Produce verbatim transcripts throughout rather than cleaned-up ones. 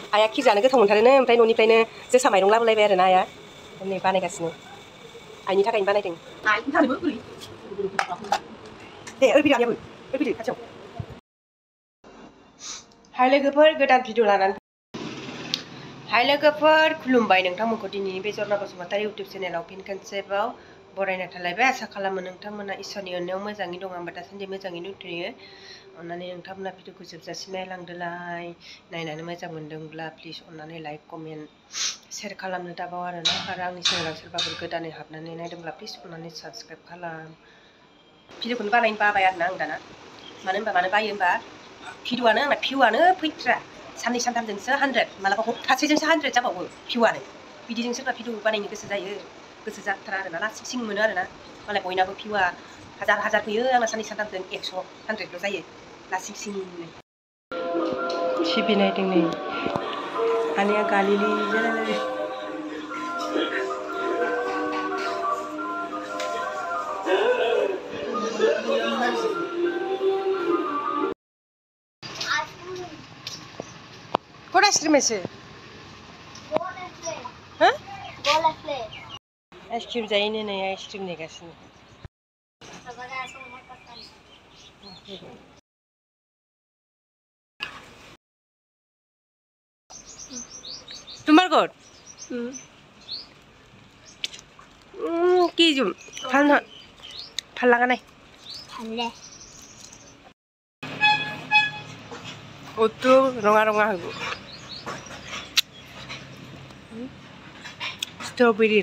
आइया खिर जानो गोथाव मोनथारोनो ओमफ्राय न'निफ्रायनो जोसा माइरं लाबोलायबाय आरोना आइया नै बानायगासिनो आइनि थाखायनो बानायदों दे ओरैफैदो आइयाबो ओरैफैदो खाथियाव हाय लोगोफोर गोदान भिडिअ लानानै हाय लोगोफोर खुलुमबाय नोंथांमोनखौ दिनैनि बेदर बसुमतारी इउटुब चेनेलाव फिन खनसेबाव बरायना थालायबाय आसा खालामो नोंथांमोना इसोरनि अननायाव मोजाङै दं आंबो दासान्दि मोजाङैनो दंथ'यो अननानै नोंथांमोना भिडिअखौ जोबजासिम नायलांदोलाय नायनानै मोजां मोनदोंब्ला प्लिज अननानै लाइक कमेन्ट शेयार खालामनो दाबाव आरोना आरो आंनि चेनेलाव सोरबाफोर गोदानै हाबनानै नायदोंब्ला प्लिज अननानै साबस्क्राइब खालाम भिडिअखौनो बानायनो बाबाय आरोना आं दाना मानो होनबा मानो बायो होनबा भिडिअआनो आंना भिउआनो फैथ्रा साननै सानथामजोंसो हानद्रेद मालाबा हप्तासेजोंसो हानद्रेद जाबावो भिउआनो बिदिजों सोरबा भिडिअ बानायनो गोसो जायो गोसो जाथारा आरोना लासिं सिं मोनो आरोना मालाय बयनाबो भिउआ हाजार हाजार फैयो आंना साननै सानथामजों एकस' हानद्रेदल' जायो लासिं सिंनो टिभि नायदों नै आनैया गालिलि जालायलायो What ice cream is it? Huh? Ice cream जायो नै ice cream नेगासिनो Tumargot? Hmm. Hmm, kijum. Falna. Falanga nai. Falle. Otu ronga ronga hagu. Strawberry.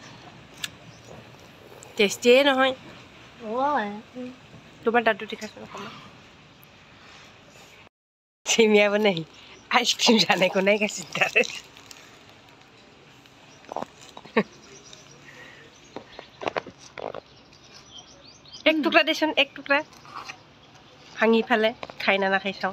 Tasty no hoy. Wow. Tumar dadu dikhas na kama. Semia ba nahi. Ice cream जाने को नहीं कैसे डरे एक टुकड़ा देसन एक टुकड़ा भांगी फाले खाइना ना खाइसाव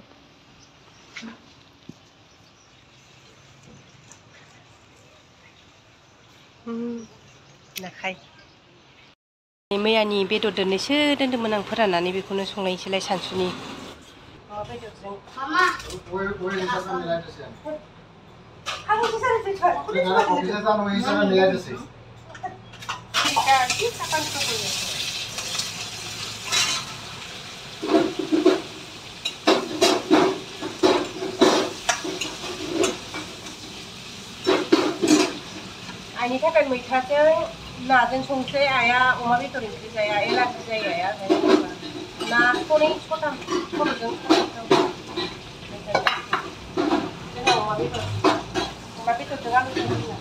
ना खाइ मैयानि बेदर दोननैसो दोन्दोंमोन आं फोराननानै बेखौनो संनायसैलाय सानसुनि Mama. Where where is that मिला जैसे? हाँ वो जैसा रहते हैं। तो ना ऑफिस जाना वही सारा मिला जैसे। ठीक है, ठीक है अपन को बोलिए। आइनि थाखाय मैथाजों नाजों संसै आइया अमा बेदर ओंख्रि जाया एलार्जि जायो आइया नाखौ नै सथाम खर'जों अमा बेदर अमा बेदरजों आलु संनो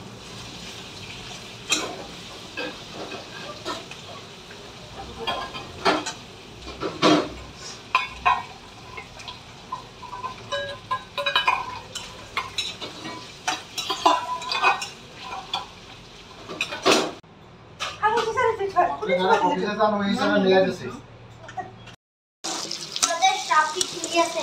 ना ऑफिस जाना वही सारा मिला जैसे मदर स्टाफ की क्लियर से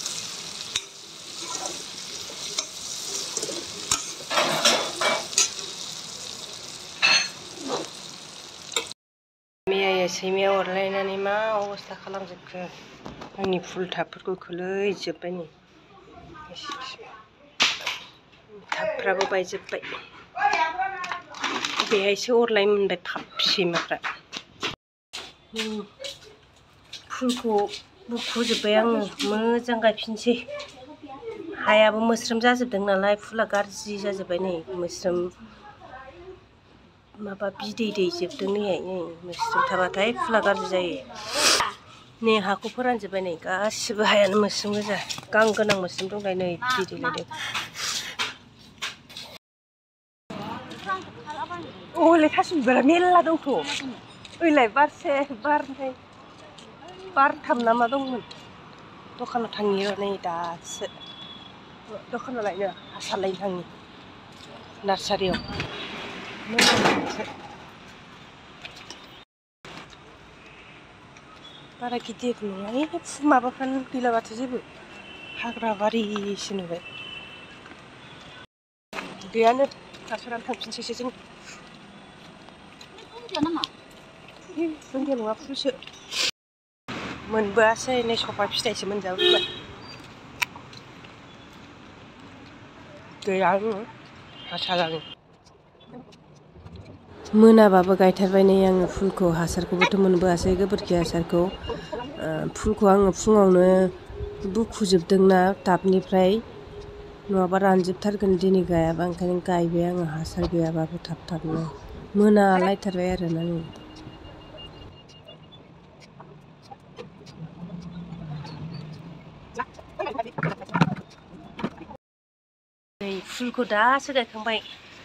मैया सैमाया अरलायनानै मा अबस्था खालामजोबखो आंनि फुल टाबफोरखौ खोलैजोब्बाय नै टाबफ्राबो बायजोब्बाय बेहायसो अरलाय मोनबाय थाब सैमाफ्रा फुलखौ बुखुजोब्बाय आङो मोजां गायफिनसै हायाबो मोस्रोम जाजोबदों नालाय फुला गाज्रि जाजोब्बाय नै मोस्रोम माबा बिदै दैजोबदों नैहाय नै मोस्रोम थाबाथाय फुला गाज्रि जायो नै हाखौ फोरानजोब्बाय नै गासिबो हायानो मोस्रोम गोजा गां गोनां मोस्रोम दंलाय नै बिदै दैलायदों ओइलाय थास' बिबारा मेरला दंथ' ओइलाय बारसे बारनै बारथाम ना मा दंमोन दखानाव थांनि र' नै दासो दखानाव लायनो हासार लायनो थांनि नार्सारियाव बारा गिदिर नङा माबाफ्रानो गैला माथो जेबो हाग्रा बारिसो नुबाय गैयानो हासारानो थांफिनसैसो जों दुन्दिया नङा फुलसो मोनबोआसै नै सफा फिथाइसो मोनजाबोबाय गैया हासारानो मोनाबाबो गायथारबाय नै आङो फुलखौ हासारखौबोथ' मोनबोआसै गोबोरखि हासारखौ फुलखौ आङो फुङावनो बुखुजोबदोंना टाबनिफ्राय नङाबा रानजोबथारगोन दिनै गायाबा ओंखायनो गायबाय आङो हासार गैयाबाबो थाब थाबनो मोनालायथारबाय आरोना नै नै फुलखौ दासो गायखांबाय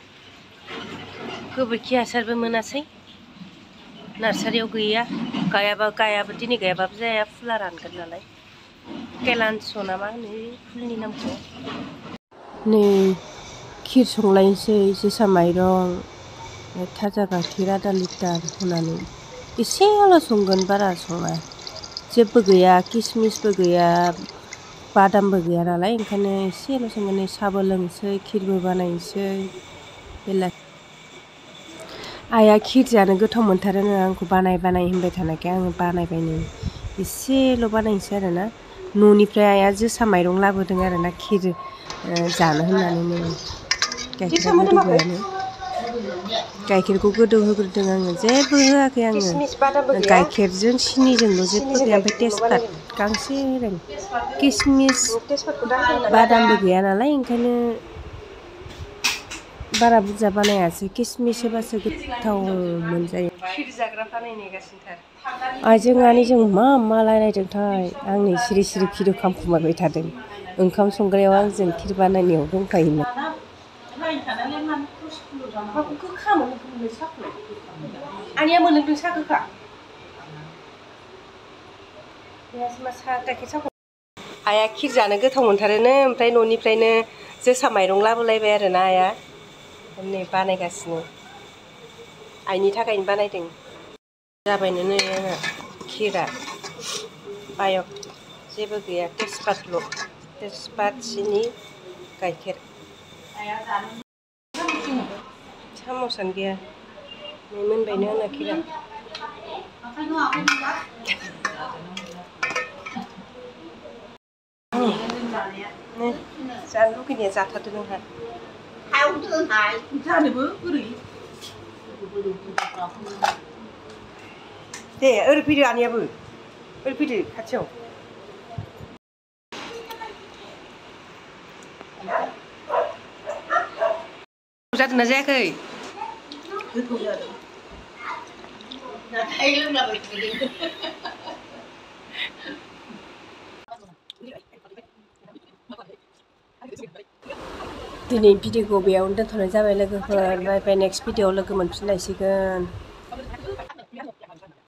गोबोरखि हासारबो मोनासै नार्सारियाव गैया गायाबा गायाबा दिनै गायाबाबो जाया फुला रानगोन नालाय केलान्स ना मा होनो फुलनि नामखौ नै खिर संलायनोसै जोसा माइरं थाजा गाइखेर आधा लिटार होनानै एसेल' संगोन बारा सङा जेबो गैया किसमिसबो गैया बादामबो गैया नालाय ओंखायनो एसेल' संगोन साहाबो लोंसै खिरबो बानायनोसै बेला आइया खिर जानो गोथाव मोनथारोनो आंखौ बानाय बानाय होनबाय थानायखाय आङो बानायबाय नै एसेल' बानायनोसै आरोना न'निफ्राय आइया जोसा माइरं लाबोदों आरोना खिर जानो होननानै नै गाइखेरा गोदौबायानो गाइखेरखौ गोदौ होग्रोदों आङो जेबो होआखै आङो गाइखेरजों सिनिजोंल' जेबो गैया ओमफ्राय तेजपात गांसे होदों किसमिस बादामबो गैया नालाय ओंखायनो बारा बुरजा बानायासै किसमिस होबासो गोथाव मोनजायो खिर जाग्राफ्रा नै नेगासिनोथार आइजों आनैजों मा मा रायलायदोंथाय आं नै सिरि सिरि भिडिअ खालामखुमाबाय थादों ओंखाम संग्रायाव आंजों खिर बानायनायाव दंफायोमोन आनैया मोनलोंदों साहा गोखा आइया खिर जानो गोथाव मोनथारोनो ओमफ्राय न'निफ्रायनो जोसा माइरं लाबोलायबाय आरोना आइया नै बानायगासिनो आइनि थाखायनो बानायदों जाबायनो नै आंहा खिरा पायक जेबो गैया तेजपातल' तेजपात सिनि गाइखेर साम'सानो गैया नै मोनबायनो आंना खिरा जानो लुगैनाया जाथारदो नोंहा जानोबो बोरै दे ओरै फैदो आनैयाबो ओरै फैदो खाथियाव जादोंना जायाखै गोथाव जादों नाथाय लोंलाबाय थादों दिनै भिडिअखौ बेयावनो दोनथ'नाय जाबाय लोगोफोर बाय बाय नेक्स्ट भिडिअआव लोगो मोनफिनलायसिगोन